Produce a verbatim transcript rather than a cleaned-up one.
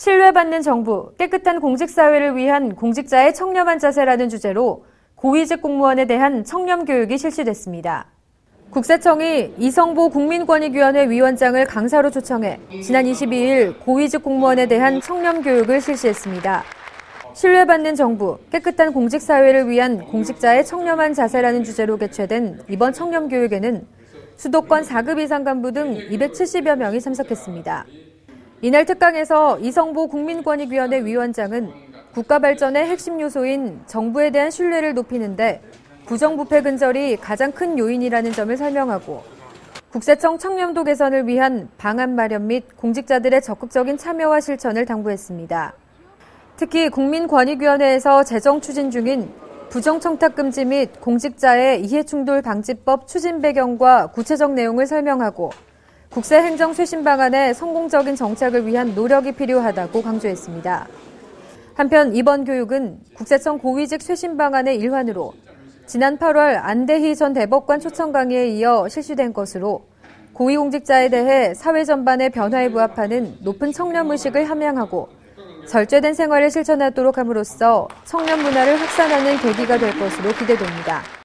신뢰받는 정부, 깨끗한 공직사회를 위한 공직자의 청렴한 자세라는 주제로 고위직 공무원에 대한 청렴교육이 실시됐습니다. 국세청이 이성보 국민권익위원회 위원장을 강사로 초청해 지난 이십이일 고위직 공무원에 대한 청렴교육을 실시했습니다. 신뢰받는 정부, 깨끗한 공직사회를 위한 공직자의 청렴한 자세라는 주제로 개최된 이번 청렴교육에는 수도권 사급 이상 간부 등 이백칠십여 명이 참석했습니다. 이날 특강에서 이성보 국민권익위원회 위원장은 국가 발전의 핵심 요소인 정부에 대한 신뢰를 높이는 데 부정부패 근절이 가장 큰 요인이라는 점을 설명하고 국세청 청렴도 개선을 위한 방안 마련 및 공직자들의 적극적인 참여와 실천을 당부했습니다. 특히 국민권익위원회에서 재정 추진 중인 부정청탁 금지 및 공직자의 이해충돌 방지법 추진 배경과 구체적 내용을 설명하고 국세행정 쇄신 방안의 성공적인 정착을 위한 노력이 필요하다고 강조했습니다. 한편 이번 교육은 국세청 고위직 쇄신 방안의 일환으로 지난 팔월 안대희 전 대법관 초청 강의에 이어 실시된 것으로 고위공직자에 대해 사회 전반의 변화에 부합하는 높은 청렴의식을 함양하고 절제된 생활을 실천하도록 함으로써 청렴 문화를 확산하는 계기가 될 것으로 기대됩니다.